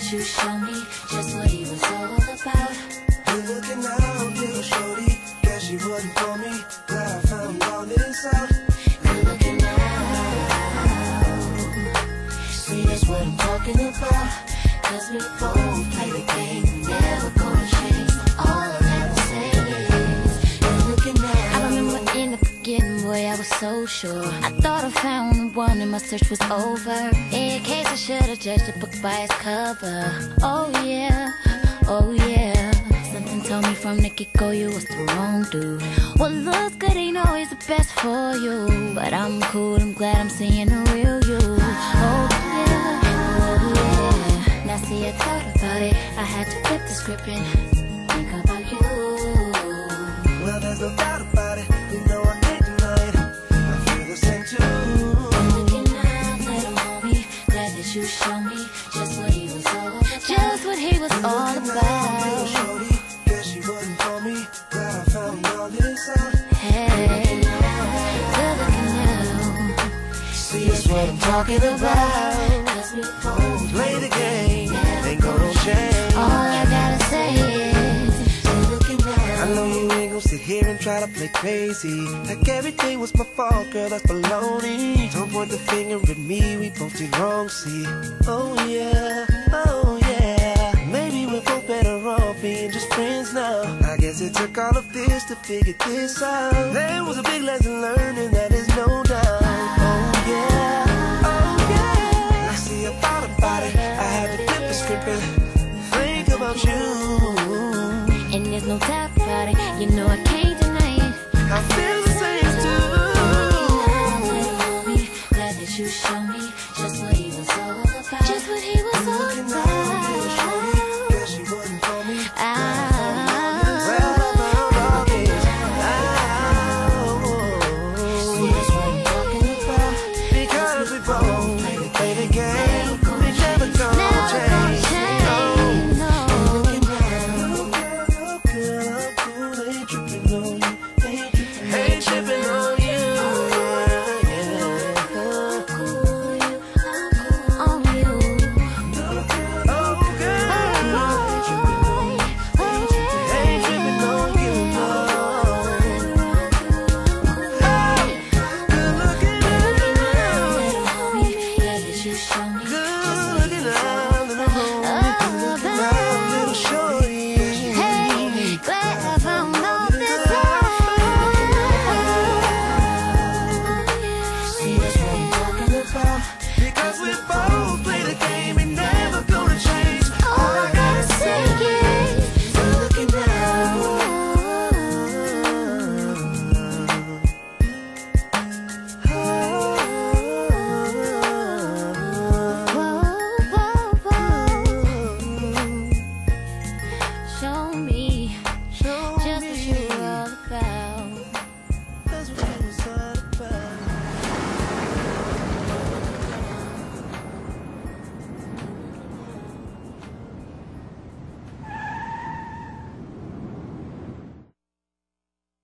that you showed me just what he was all about. Good looking out, little shorty. Guess she wasn't for me. Glad I found all this out. Good looking out. See, that's what I'm talking about. Cause we both play the game, never gonna change. All I ever say is, good looking out. I remember in the beginning, boy, I was so sure. I thought I found the one and my search was over. In case I should've judged the book by its cover. Oh yeah, oh yeah. Something told me from the get-go you was the wrong dude. What looks good ain't always the best for you. But I'm cool, I'm glad I'm seeing the real you. Oh yeah, oh yeah. Now see, I thought about it, I had to flip the script and think about you. Well, there's no doubt about it. You know I can't deny it. I feel the same too. Looking out, little homie, glad that you showed me just what he was all about. Just what he was all Little about. shorty, guess she wasn't for me. Glad I found all this out. Hey, good looking now. See, that's what I'm talking about. Cause we both Play the game, ain't gonna change. all I gotta say is, good looking now. I know you ain't gon' sit here and try to play crazy like everything was my fault, girl, that's baloney. Don't point the finger at me, we both did wrong, see. Oh yeah, oh yeah. Maybe we're both better off being just friends now. I guess it took all of this to figure this out. There was a big lesson learned and that is no doubt. Oh yeah, oh yeah. I see, I thought about it, I had to flip the script and think about you. And there's no doubt about it, you know I can't deny it. I feel the same too. Little homie, glad that you showed me just what he was all about. Just what he was all Looking out, little shorty, about. guess she wasn't for me. Ah, Well, I found all this see, that's what I'm talking about. because we both play the game. We never gonna Never gonna change. change, no. Looking out, oh girl, oh cool, ain't tripping on you, ain't tripping on you. Yeah. On you. Oh girl, ain't tripping on you, no. Hey, good looking out, good looking out, little homie, little shorty. Hey, glad I found all this Because we both